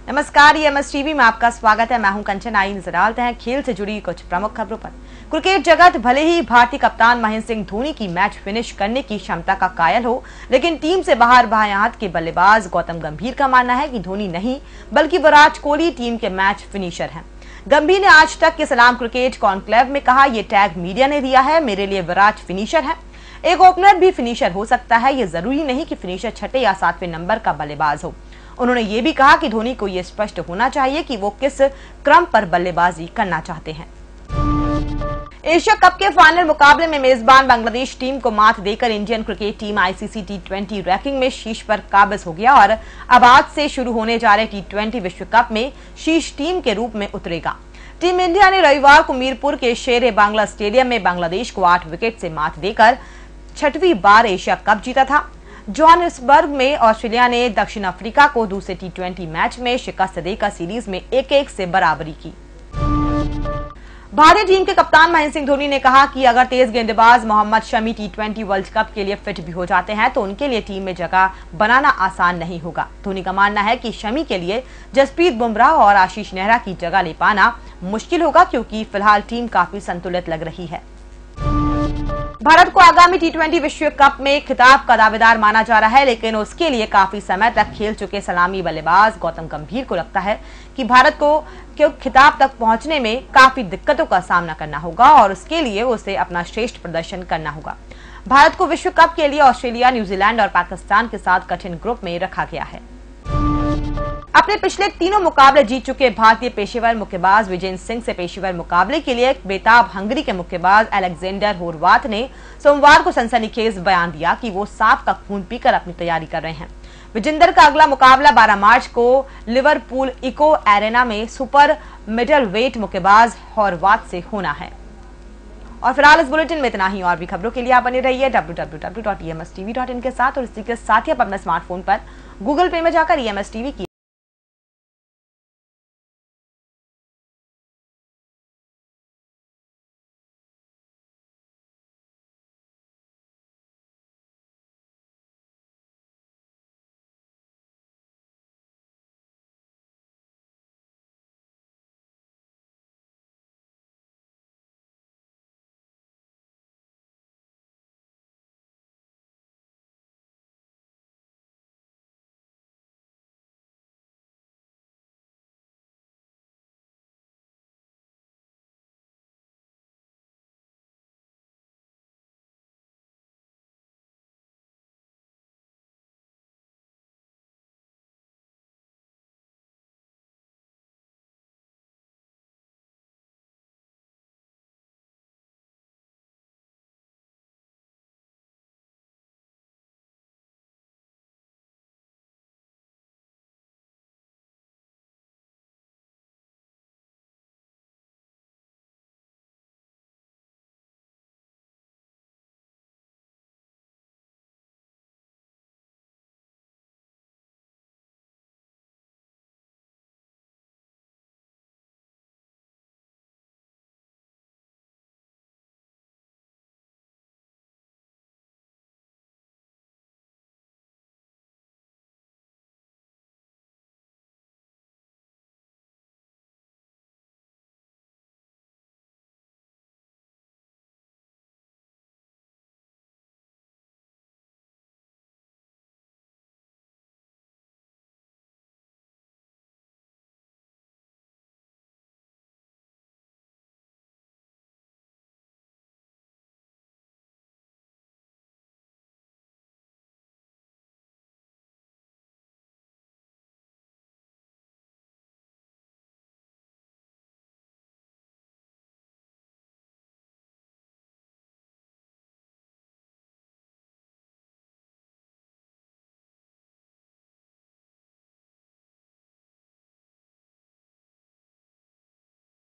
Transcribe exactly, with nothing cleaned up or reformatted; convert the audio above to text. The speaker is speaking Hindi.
नमस्कार, ईएमएस टीवी में आपका स्वागत है। मैं हूं कंचन। आई नजर डालते हैं खेल से जुड़ी कुछ प्रमुख खबरों पर। क्रिकेट जगत भले ही भारतीय कप्तान महेंद्र सिंह धोनी की मैच फिनिश करने की क्षमता का कायल हो, लेकिन टीम से बाहर बाएं हाथ के बल्लेबाज गौतम गंभीर का मानना है कि धोनी नहीं बल्कि विराट कोहली टीम के मैच फिनिशर हैं। गंभीर ने आज तक के सलाम क्रिकेट कॉन्क्लेव में कहा, ये टैग मीडिया ने दिया है, मेरे लिए विराट फिनिशर है। एक ओपनर भी फिनिशर हो सकता है, ये जरूरी नहीं कि फिनिशर छठे या सातवें नंबर का बल्लेबाज हो। उन्होंने ये भी कहा कि धोनी को यह स्पष्ट होना चाहिए कि वो किस क्रम पर बल्लेबाजी करना चाहते हैं। एशिया कप के फाइनल मुकाबले में मेजबान बांग्लादेश टीम को मात देकर Indian cricket team ICC T twenty ranking में शीर्ष पर काबिज हो गया और अब आज से शुरू होने जा रहे टी ट्वेंटी विश्व कप में शीर्ष टीम के रूप में उतरेगा। टीम इंडिया ने रविवार को मीरपुर के शेर ए बांग्ला स्टेडियम में बांग्लादेश को आठ विकेट से मात देकर छठवीं बार एशिया कप जीता था। जोहानिसबर्ग में ऑस्ट्रेलिया ने दक्षिण अफ्रीका को दूसरे टी ट्वेंटी मैच में शिकस्त देकर सीरीज में एक एक से बराबरी की। भारतीय टीम के कप्तान महेंद्र सिंह धोनी ने कहा कि अगर तेज गेंदबाज Mohammed Shami T twenty world cup के लिए फिट भी हो जाते हैं तो उनके लिए टीम में जगह बनाना आसान नहीं होगा। धोनी का मानना है कि शमी के लिए जसप्रीत बुमराह और आशीष नेहरा की जगह ले पाना मुश्किल होगा, क्योंकि फिलहाल टीम काफी संतुलित लग रही है। भारत को आगामी टी ट्वेंटी विश्व कप में खिताब का दावेदार माना जा रहा है, लेकिन उसके लिए काफी समय तक खेल चुके सलामी बल्लेबाज गौतम गंभीर को लगता है कि भारत को खिताब तक पहुंचने में काफी दिक्कतों का सामना करना होगा और उसके लिए उसे अपना श्रेष्ठ प्रदर्शन करना होगा। भारत को विश्व कप के लिए ऑस्ट्रेलिया, न्यूजीलैंड और पाकिस्तान के साथ कठिन ग्रुप में रखा गया है। अपने पिछले तीनों मुकाबले जीत चुके भारतीय पेशेवर मुक्केबाज विजेंद्र सिंह से पेशेवर मुकाबले के लिए बेताब हंगरी के मुक्केबाज अलेक्जेंडर होरवाथ ने सोमवार को सनसनीखेज बयान दिया कि वो सांप का खून पीकर अपनी तैयारी कर रहे हैं। विजेंद्र का अगला मुकाबला बारह मार्च को लिवरपूल इको एरेना में सुपर मिडल वेट मुक्केबाज होरवाथ से होना है। और फिलहाल इस बुलेटिन में इतना ही। और भी खबरों के लिए आप बने रहिए W W W dot E M S T V dot in के साथ, और इसी के साथ ही आप अपने स्मार्टफोन पर गूगल पे में जाकर ईएमएस टीवी की